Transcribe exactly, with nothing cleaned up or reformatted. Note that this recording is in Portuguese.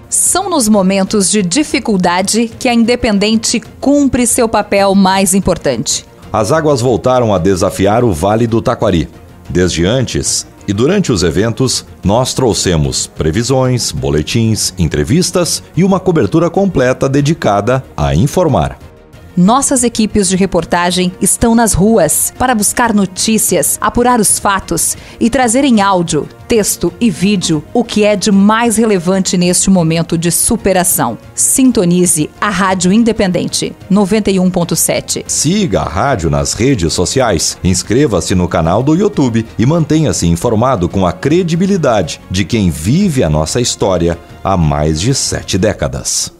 São nos momentos de dificuldade que a Independente cumpre seu papel mais importante. As águas voltaram a desafiar o Vale do Taquari. Desde antes e durante os eventos, nós trouxemos previsões, boletins, entrevistas e uma cobertura completa dedicada a informar. Nossas equipes de reportagem estão nas ruas para buscar notícias, apurar os fatos e trazer em áudio, texto e vídeo o que é de mais relevante neste momento de superação. Sintonize a Rádio Independente noventa e um ponto sete. Siga a rádio nas redes sociais, inscreva-se no canal do YouTube e mantenha-se informado com a credibilidade de quem vive a nossa história há mais de sete décadas.